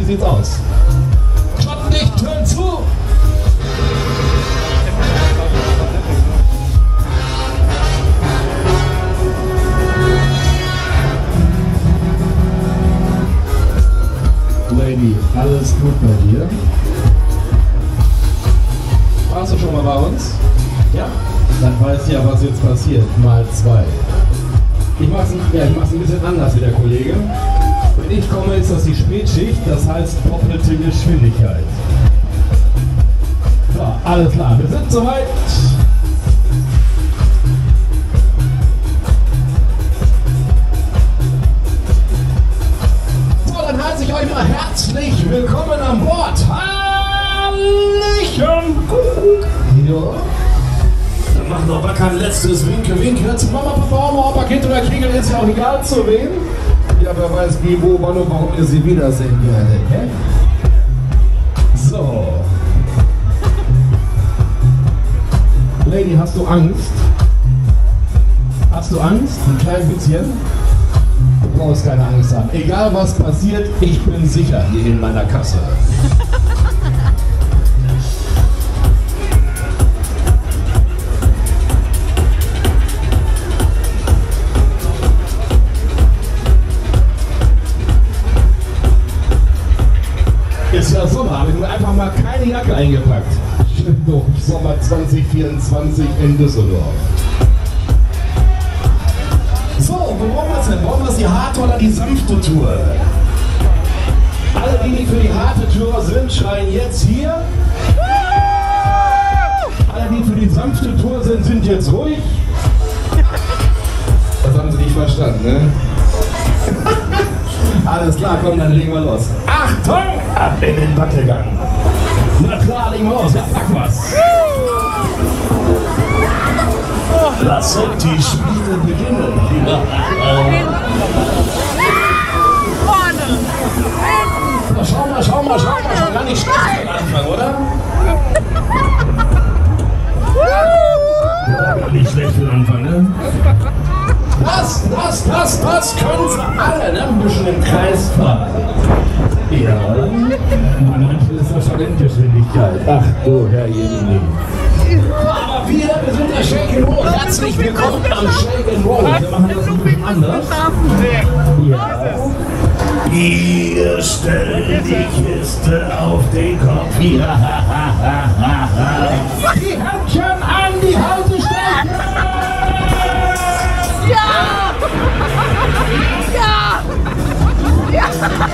sieht's aus. Schaut nicht, Türen zu! Lady, alles gut bei dir? Warst du schon mal bei uns? Ja? Dann weißt du ja, was jetzt passiert. Mal 2. Ich mach's ein bisschen anders wie der Kollege. Wenn ich komme, ist das die Spätschicht, das heißt doppelte Geschwindigkeit. So, alles klar, wir sind soweit. So, dann heiße ich euch mal herzlich willkommen an Bord. Hallöchen! Ja. Dann machen wir aber kein letztes Winke. Jetzt Mama, Papa, Oma, Opa, Kind oder Kegel, ist ja auch egal zu wem. Ja, wer weiß wie, wo, wann und warum ihr sie wiedersehen werdet. Hä? So. Lady, hast du Angst? Hast du Angst? Ein klein bisschen? Du brauchst keine Angst haben. Egal was passiert, ich bin sicher hier in meiner Kasse. Ist ja Sommer, habe ich mir einfach mal keine Jacke eingepackt. Doch, Sommer 2024 in Düsseldorf. So, wo wollen wir es denn? Wollen wir es die harte oder die sanfte Tour? Alle, die für die harte Tour sind, schreien jetzt hier. Alle, die für die sanfte Tour sind jetzt ruhig. Das haben sie nicht verstanden, ne? Alles klar, komm, dann legen wir los. Achtung! Ab in den Wackelgang. Na klar, legen wir los. Ja, pack was. Lasst die Spiele beginnen. Schau mal. Schon gar nicht schlecht am Anfang, oder? Ja, gar nicht schlecht für den Anfang, ne? Das können sie alle, ne? Ein bisschen im Kreis fahren. Ja, manchmal ist das schon Endgeschwindigkeit. Ach du Herrje. Aber wir sind der Shake and Roll. Herzlich willkommen am Shake and Roll. Wir machen das ein bisschen anders. Ja. Ihr stellt die Kiste auf den Kopf. Ja. Die Händchen an die Haltestelle. Ja! Ja!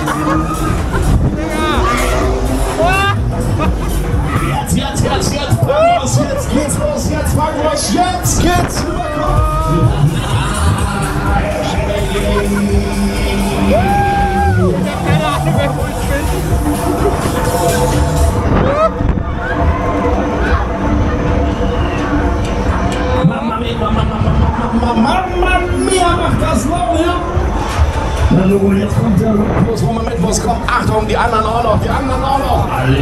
Jetzt, packen wir jetzt geht's los, jetzt geht's Mamma mia, macht das Laune! Hallo, jetzt kommt der Los, Moment, wo es kommt. Achtung, die anderen auch noch, Alle!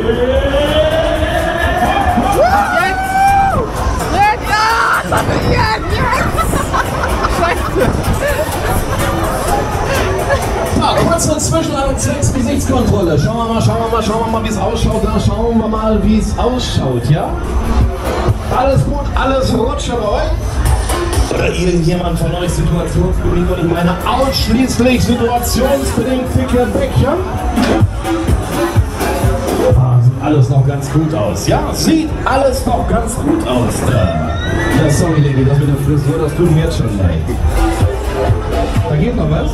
So, kurze Zwischenlandung, zwecks Gesichtskontrolle. Schauen wir mal, wie es ausschaut. Da schauen wir mal, wie es ausschaut, ja? Alles gut, alles rutscht bei euch? Oder irgendjemand von euch situationsbedingt, und ich meine ausschließlich situationsbedingt dicke Bäckchen? Sieht alles noch ganz gut aus. Ja, sieht alles noch ganz gut aus da. Ja, sorry, Lady, das mit der Frisur, das tut mir jetzt schon leid. Da geht noch was?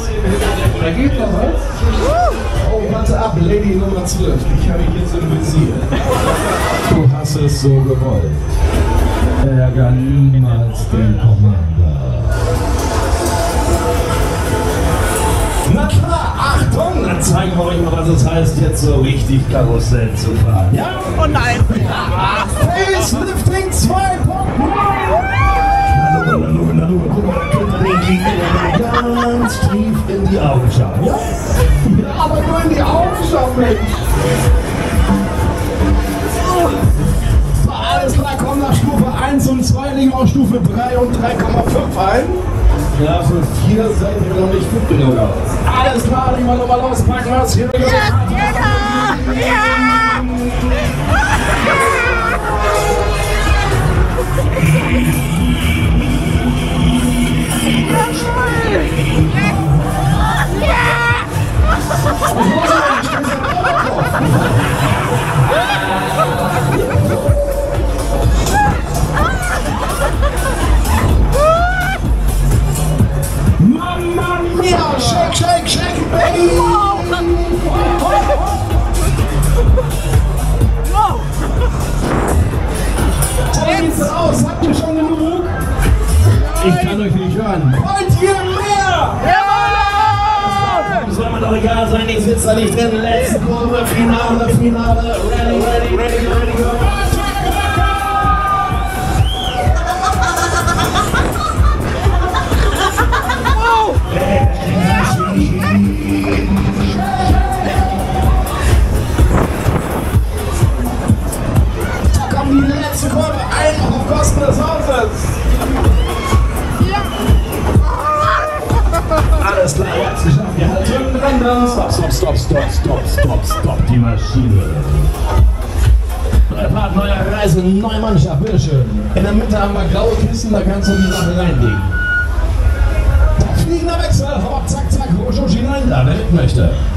Oh, warte ab, Lady Nummer 12. Ich habe dich jetzt im Visier. Du hast es so gewollt. Ärger niemals den Commander. Na klar, Achtung! Dann zeigen wir euch mal, was es heißt, jetzt so richtig Karussell zu fahren. Ja? Oh nein! Ja. Facelifting 2.0! Na du, guck mal, da könnt ihr den Gegner ganz tief in die Augen schauen. Ja? Ja, aber nur in die Augen schauen, Mensch! Alles klar, komm nach Stufe 1 und 2, liegen auf Stufe 3 und 3,5 ein. Ja, für 4 seid ihr noch nicht fit genug aus. Alles klar, legen wir nochmal los, packen wir es. Here we go. Mamma mia, shake, shake, shake, baby! So sieht's aus, habt ihr schon genug? Ich kann euch nicht hören. Wollt ihr mehr? Das soll mir doch egal sein, ich sitze da nicht drin. Letzte Kurve, Finale, Finale. Ready, ready, ready, ready, go. Da kommt die letzte Kurve, einfach auf Kosten des Hauses. Alles klar, ihr habt's geschafft. Wir halten dran. Stopp, stopp, stopp, stopp, stopp, stopp, stopp, die Maschine. Neuer Part, neuer Reise, neue Mannschaft, bitteschön. In der Mitte haben wir graue Kisten, da kannst du die Sachen reinlegen. Fliegender Wechsel, hopp, zack, zack, Rojoshi hinein da, wer mit möchte.